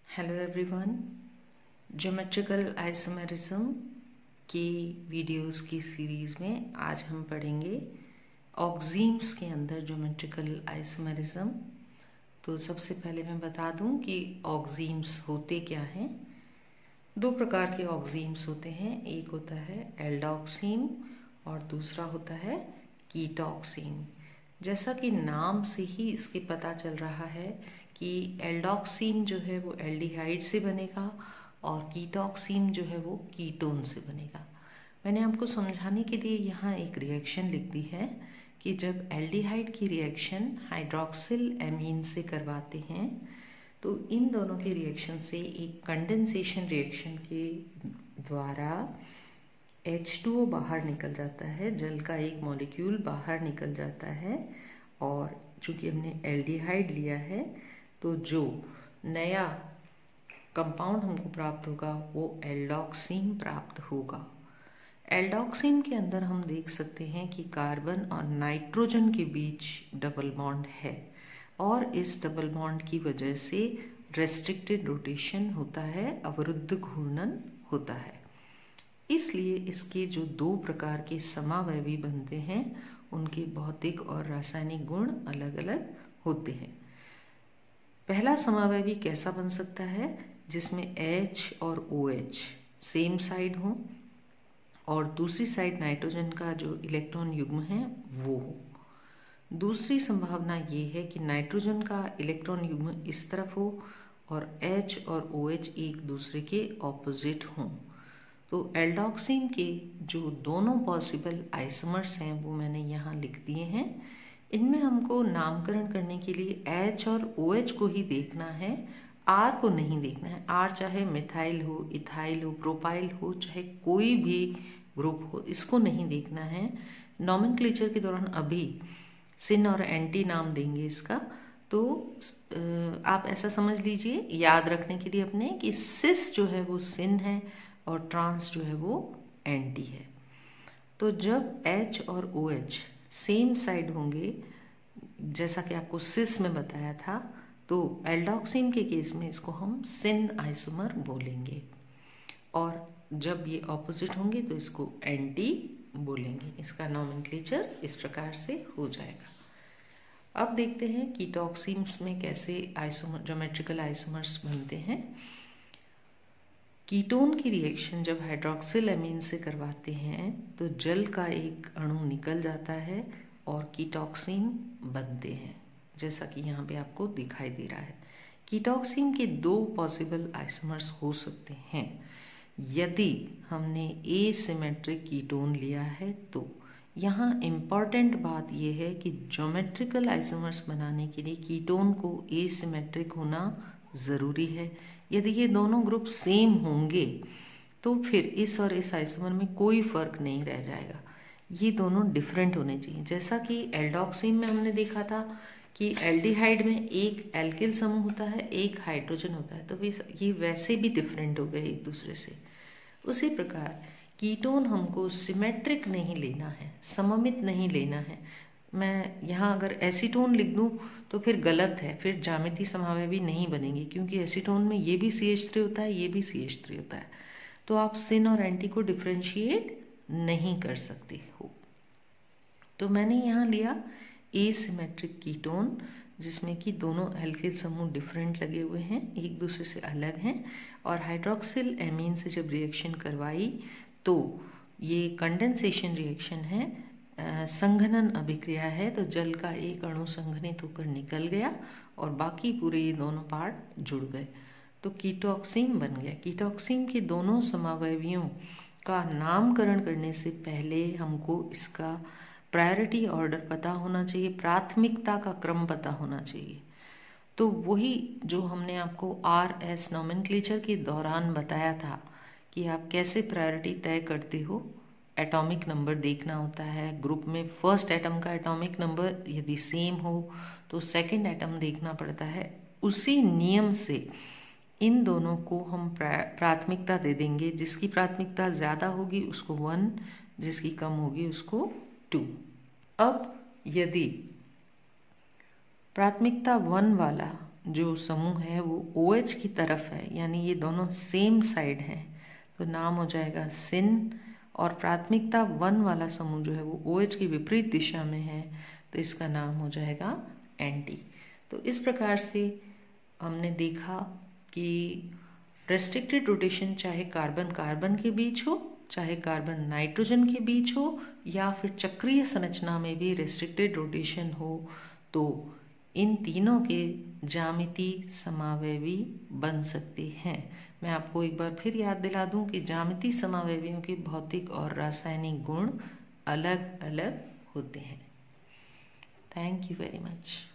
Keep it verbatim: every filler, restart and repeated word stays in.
Hello everyone, geometrical isomerism की videos की series में आज हम पढ़ेंगे ऑक्सीम्स के अंदर ज्योमेट्रिकल आइसोमेरिज्म। तो सबसे पहले मैं बता दूं कि ऑक्सीम्स होते क्या हैं। दो प्रकार के ऑक्सीम्स होते हैं, एक होता है एल्डोक्सीम और दूसरा होता है कीटोक्सीम। जैसा कि नाम से ही इसके पता चल रहा है कि एल्डोक्सीम जो है वो एल्डिहाइड से बनेगा और कीटोक्सीम जो है वो कीटोन से बनेगा। मैंने आपको समझाने के लिए यहाँ एक रिएक्शन लिख दी है कि जब एल्डिहाइड की रिएक्शन हाइड्रोक्सिल एमीन से करवाते हैं तो इन दोनों के रिएक्शन से एक कंडेंसेशन रिएक्शन के द्वारा एच टू ओ बाहर निकल जाता है, जल का एक मॉलिक्यूल बाहर निकल जाता है और चूंकि हमने एल्डिहाइड लिया है तो जो नया कंपाउंड हमको प्राप्त होगा वो एल्डोक्सीम प्राप्त होगा। एल्डोक्सीम के अंदर हम देख सकते हैं कि कार्बन और नाइट्रोजन के बीच डबल बॉन्ड है और इस डबल बॉन्ड की वजह से रेस्ट्रिक्टेड रोटेशन होता है, अवरुद्ध घूर्णन होता है। इसलिए इसके जो दो प्रकार के समावयवी बनते हैं उनके भौतिक और रासायनिक गुण अलग अलग होते हैं। पहला समावयवी कैसा बन सकता है, जिसमें H और OH सेम साइड हो और दूसरी साइड नाइट्रोजन का जो इलेक्ट्रॉन युग्म है वो हो। दूसरी संभावना ये है कि नाइट्रोजन का इलेक्ट्रॉन युग्म इस तरफ हो और H और OH एक दूसरे के ऑपोजिट हों। तो एल्डोक्सीम के जो दोनों पॉसिबल आइसोमर्स हैं वो मैंने यहाँ लिख दिए हैं। इनमें हमको नामकरण करने के लिए H और OH को ही देखना है, R को नहीं देखना है। R चाहे मिथाइल हो, इथाइल हो, प्रोपाइल हो, चाहे कोई भी ग्रुप हो, इसको नहीं देखना है। नॉमेनक्लेचर के दौरान अभी सिन और एंटी नाम देंगे इसका, तो आप ऐसा समझ लीजिए याद रखने के लिए अपने कि सिस जो है वो सिन है और ट्रांस जो है वो एंटी है। तो जब H और OH सेम साइड होंगे, जैसा कि आपको सिस में बताया था, तो एल्डोक्सीम के केस में इसको हम सिन आइसोमर बोलेंगे और जब ये ऑपोजिट होंगे तो इसको एंटी बोलेंगे। इसका नॉमेनक्लेचर इस प्रकार से हो जाएगा। अब देखते हैं कीटोक्सीम्स में कैसे आइसोमर ज्योमेट्रिकल आइसोमर्स बनते हैं। कीटोन की रिएक्शन जब हाइड्रोक्सिल एमीन से करवाते हैं तो जल का एक अणु निकल जाता है और कीटोक्सीम बनते हैं, जैसा कि यहाँ पे आपको दिखाई दे रहा है। कीटोक्सीम के दो पॉसिबल आइसोमर्स हो सकते हैं यदि हमने एसिमेट्रिक कीटोन लिया है। तो यहाँ इम्पॉर्टेंट बात यह है कि ज्योमेट्रिकल आइसोमर्स बनाने के लिए कीटोन को एसिमेट्रिक होना ज़रूरी है। यदि ये दोनों ग्रुप सेम होंगे तो फिर इस और इस आइसोमर में कोई फर्क नहीं रह जाएगा, ये दोनों डिफरेंट होने चाहिए। जैसा कि एल्डोक्सीम में हमने देखा था कि एल्डिहाइड में एक एल्किल समूह होता है, एक हाइड्रोजन होता है, तो ये वैसे भी डिफरेंट हो गए एक दूसरे से। उसी प्रकार कीटोन हमको सिमेट्रिक नहीं लेना है, सममित नहीं लेना है। मैं यहाँ अगर एसीटोन लिख दूँ तो फिर गलत है, फिर ज्यामिति समावयवी नहीं बनेंगे, क्योंकि एसीटोन में ये भी सी एच थ्री होता है, ये भी सी एच थ्री होता है, तो आप सिन और एंटी को डिफ्रेंशिएट नहीं कर सकते हो। तो मैंने यहाँ लिया एसिमेट्रिक कीटोन, जिसमें कि दोनों एल्किल समूह डिफरेंट लगे हुए हैं, एक दूसरे से अलग हैं, और हाइड्रोक्सिल एमीन से जब रिएक्शन करवाई तो ये कंडेंसेशन रिएक्शन है, संघनन अभिक्रिया है। तो जल का एक अणु संघनित होकर निकल गया और बाकी पूरे ये दोनों पार्ट जुड़ गए, तो कीटोक्सीम बन गया। कीटोक्सीम के दोनों समावयवियों का नामकरण करने से पहले हमको इसका प्रायोरिटी ऑर्डर पता होना चाहिए, प्राथमिकता का क्रम पता होना चाहिए। तो वही जो हमने आपको आर एस नॉमेनक्लेचर के दौरान बताया था कि आप कैसे प्रायोरिटी तय करते हो। एटॉमिक नंबर देखना होता है, ग्रुप में फर्स्ट एटम का एटॉमिक नंबर यदि सेम हो तो सेकंड एटम देखना पड़ता है। उसी नियम से इन दोनों को हम प्राथमिकता दे देंगे, जिसकी प्राथमिकता ज़्यादा होगी उसको वन, जिसकी कम होगी उसको टू। अब यदि प्राथमिकता वन वाला जो समूह है वो OH की तरफ है, यानी ये दोनों सेम साइड हैं, तो नाम हो जाएगा सिन। और प्राथमिकता वन वाला समूह जो है वो OH की विपरीत दिशा में है, तो इसका नाम हो जाएगा एंटी। तो इस प्रकार से हमने देखा कि रेस्ट्रिक्टेड रोटेशन चाहे कार्बन कार्बन के बीच हो, चाहे कार्बन नाइट्रोजन के बीच हो, या फिर चक्रीय संरचना में भी रेस्ट्रिक्टेड रोटेशन हो, तो इन तीनों के ज्यामिति समावयवी बन सकते हैं। मैं आपको एक बार फिर याद दिला दूं कि ज्यामिति समावयवियों के भौतिक और रासायनिक गुण अलग अलग होते हैं। Thank you very much.